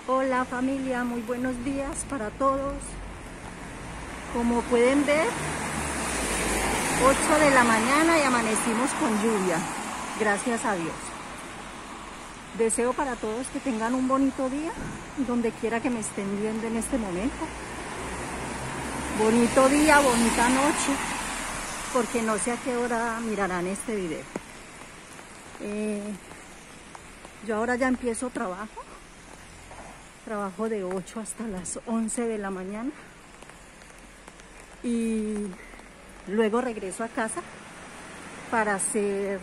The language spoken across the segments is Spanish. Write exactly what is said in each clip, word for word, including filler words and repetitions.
Hola familia, muy buenos días para todos. Como pueden ver, ocho de la mañana y amanecimos con lluvia, gracias a Dios. Deseo para todos que tengan un bonito día, donde quiera que me estén viendo en este momento. Bonito día, bonita noche, porque no sé a qué hora mirarán este video. Eh, yo ahora ya empiezo trabajo. Trabajo de ocho hasta las once de la mañana y luego regreso a casa para hacer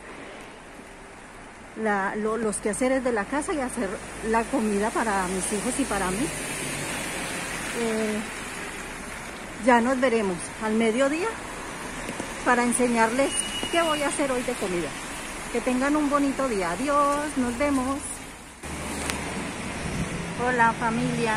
la, lo, los quehaceres de la casa y hacer la comida para mis hijos y para mí. Eh, ya nos veremos al mediodía para enseñarles qué voy a hacer hoy de comida. Que tengan un bonito día. Adiós, nos vemos. Hola familia,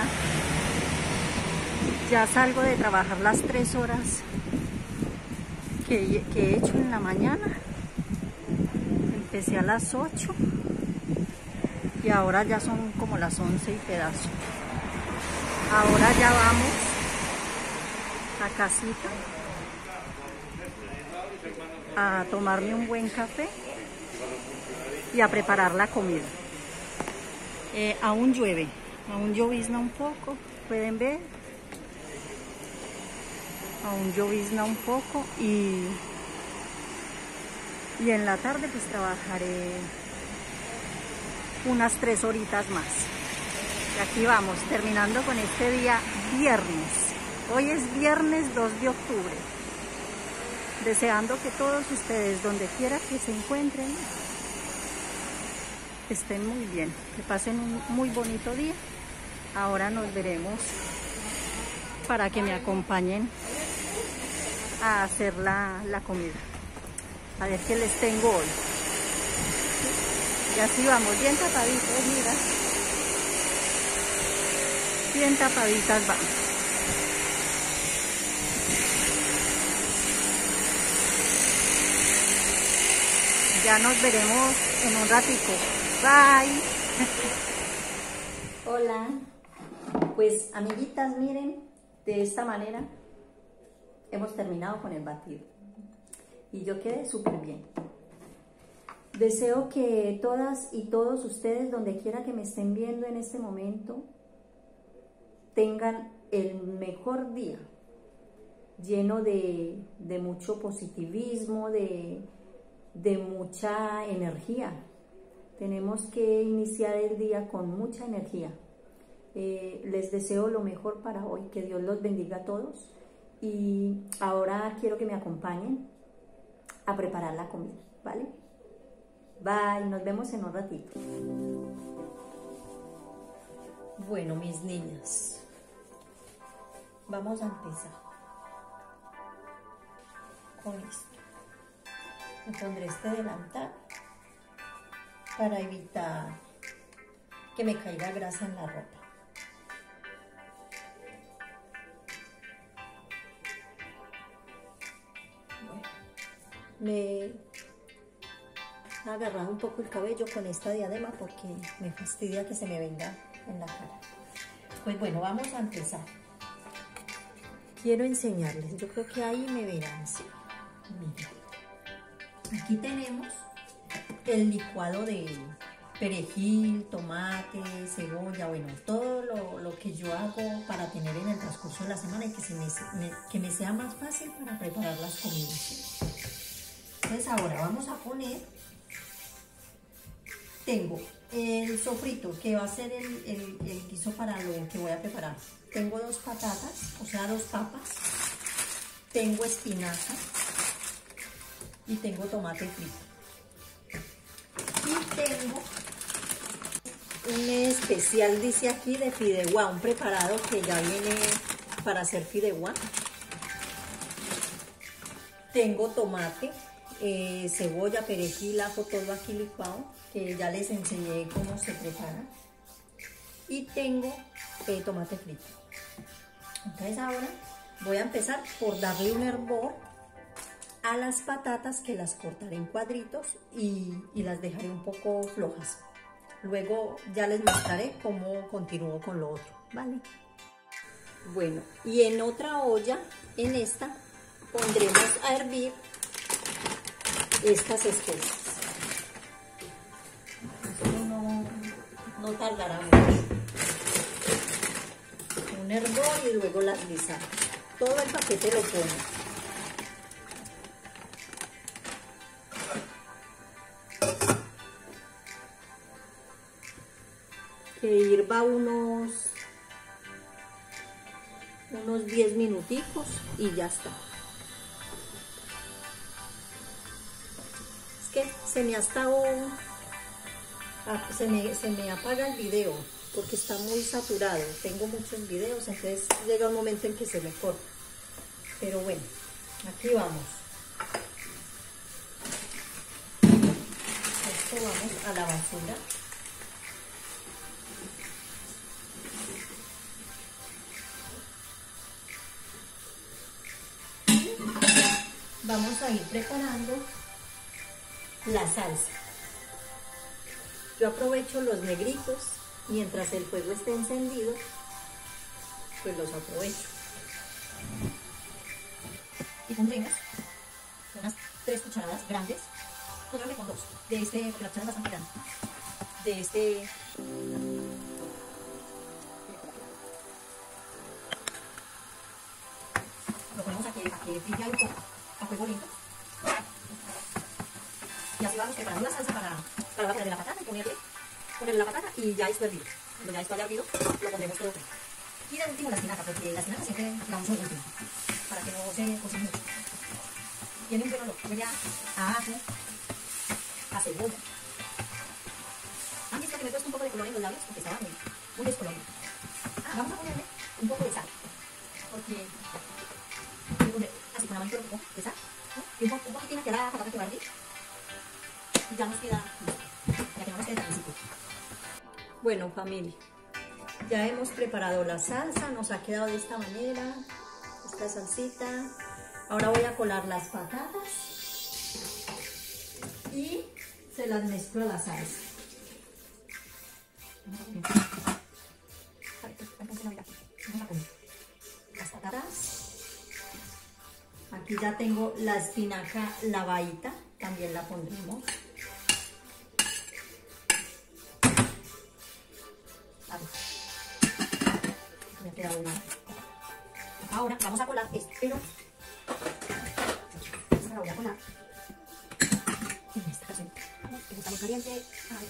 ya salgo de trabajar las tres horas que, que he hecho en la mañana. Empecé a las ocho y ahora ya son como las once y pedazo. Ahora ya vamos a casita a tomarme un buen café y a preparar la comida. Eh, aún llueve. Aún llovizna un poco, pueden ver. Aún llovizna un poco y, y en la tarde pues trabajaré unas tres horitas más. Y aquí vamos, terminando con este día viernes. Hoy es viernes dos de octubre. Deseando que todos ustedes, donde quiera que se encuentren, estén muy bien, que pasen un muy bonito día. Ahora nos veremos para que me acompañen a hacer la, la comida. A ver qué les tengo hoy. Y así vamos, bien tapaditos, mira. Bien tapaditas vamos. Ya nos veremos en un ratico. Bye. Hola. Pues amiguitas, miren, de esta manera hemos terminado con el batido y yo quedé súper bien. Deseo que todas y todos ustedes, donde quiera que me estén viendo en este momento, tengan el mejor día, lleno de, de mucho positivismo, de, de mucha energía. Tenemos que iniciar el día con mucha energía. Eh, les deseo lo mejor para hoy, que Dios los bendiga a todos y ahora quiero que me acompañen a preparar la comida, ¿vale? Bye, nos vemos en un ratito. Bueno, mis niñas, vamos a empezar con esto. Me pondré este delantal para evitar que me caiga grasa en la ropa. Me he agarrado un poco el cabello con esta diadema porque me fastidia que se me venga en la cara. Pues bueno, vamos a empezar. Quiero enseñarles, yo creo que ahí me verán, ¿sí? Miren. Aquí tenemos el licuado de perejil, tomate, cebolla, bueno, todo lo, lo que yo hago para tener en el transcurso de la semana y que, se me, me, que me sea más fácil para preparar las comidas, ¿sí? Entonces ahora vamos a poner, tengo el sofrito que va a ser el, el, el guiso para lo que voy a preparar. Tengo dos patatas, o sea dos papas, tengo espinaca y tengo tomate frito. Y tengo un especial, dice aquí, de fideuá, un preparado que ya viene para hacer fideuá. Tengo tomate. Eh, cebolla, perejil, ajo, todo aquí licuado, que ya les enseñé cómo se prepara. Y tengo eh, tomate frito. Entonces ahora voy a empezar por darle un hervor a las patatas, que las cortaré en cuadritos y, y las dejaré un poco flojas. luego ya les mostraré cómo continúo con lo otro, ¿vale? Bueno, y en otra olla, en esta, pondremos a hervir estas especias. Esto no, no tardará mucho. Un hervor y luego las guisamos. Todo el paquete lo pongo. Que hirva unos unos diez minuticos y ya está. Es que se me ha estado se me, se me apaga el video porque está muy saturado, tengo muchos videos, entonces llega un momento en que se me corta, pero bueno, aquí vamos. Esto vamos a la basura. Vamos a ir preparando la salsa. Yo aprovecho los negritos mientras el fuego esté encendido, pues los aprovecho. Y pondremos unas tres cucharadas grandes, pondré con dos, de este, porque la cuchara es bastante grande, de este. Lo ponemos a que, a que fría un poco, a fuego lento. Y así vamos preparando la salsa para, para ponerle la patata y ponerle, ponerle la patata y ya esto hervido. Cuando ya esto haya hervido, lo pondremos todo frío. Y de último la espinaca, porque la espinaca siempre la uso de último, para que no se cocine mucho. Tiene un buen olor, huele a ajo, a cebolla. ¿Han visto que me he puesto un poco de color en los labios? Porque estaba muy, muy descolorido. Ah, vamos a ponerle un poco de sal, porque así con la manita un poco de sal, ¿no? Y un, po un poquitín hacia la patata que va a hervir. Y ya nos queda, ya que no nos quede tan insípido. Bueno, familia, ya hemos preparado la salsa, nos ha quedado de esta manera, esta salsita. Ahora voy a colar las patatas y se las mezclo a la salsa. Las patatas. Aquí ya tengo la espinaca lavadita, también la pondremos. Me ha quedado una. Ahora vamos a colar esto, pero esta la voy a colar en esta ocasión, que está muy caliente. Ay.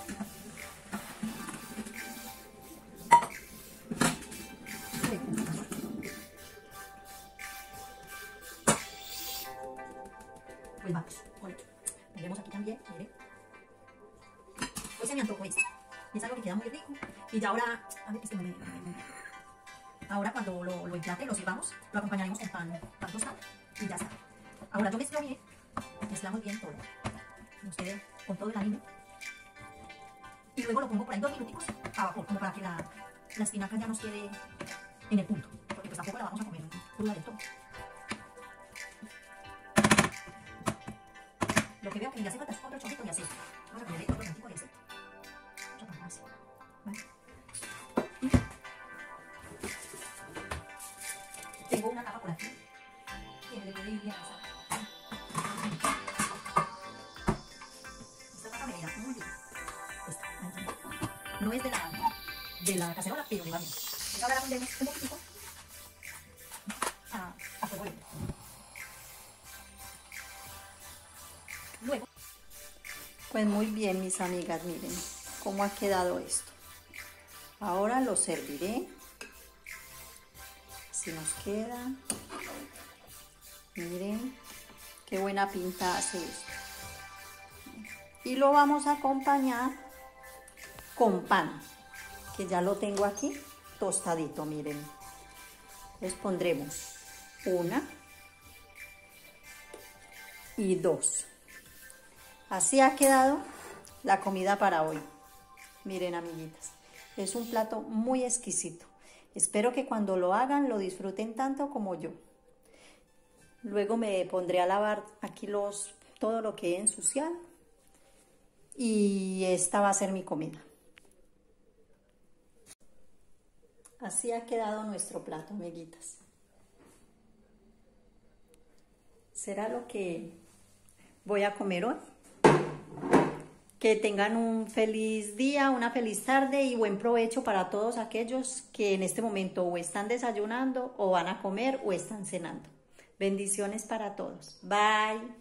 Pues vamos, con esto. Pondremos aquí también, miren. Hoy se me antojó esto. Y es algo que queda muy rico. Y ya ahora, a ver, este no me... Ahora cuando lo, lo emplate, lo sirvamos, lo acompañaremos con pan, pan tostado y ya está. Ahora yo mezclo bien, mezclamos bien todo. Nos quede con todo el harina. Y luego lo pongo por ahí dos minuticos a vapor, como para que la, la espinaca ya nos quede en el punto. Porque pues tampoco la vamos a comer cruda del todo. Lo que veo que me hace falta es otro chorrito de aceite. Vamos a ponerle otro tantito de aceite. Otro poco más. ¿Vale? Y tengo una capa por aquí que me le puede ir bien a esa. Esta capa me irá muy bien. Esta, no es de la, de la cacerola, pero me va bien. Entonces ahora la pondremos un poquitico a, a fuego lento. Luego. Pues muy bien, mis amigas, miren cómo ha quedado esto. Ahora lo serviré. Así nos queda. Miren qué buena pinta hace esto. Y lo vamos a acompañar con pan, que ya lo tengo aquí tostadito, miren. Les pondremos una y dos. Así ha quedado la comida para hoy. Miren, amiguitas, es un plato muy exquisito. Espero que cuando lo hagan lo disfruten tanto como yo. Luego me pondré a lavar aquí los, todo lo que he ensuciado y esta va a ser mi comida. Así ha quedado nuestro plato, amiguitas. ¿Será lo que voy a comer hoy? Que tengan un feliz día, una feliz tarde y buen provecho para todos aquellos que en este momento o están desayunando o van a comer o están cenando. Bendiciones para todos. Bye.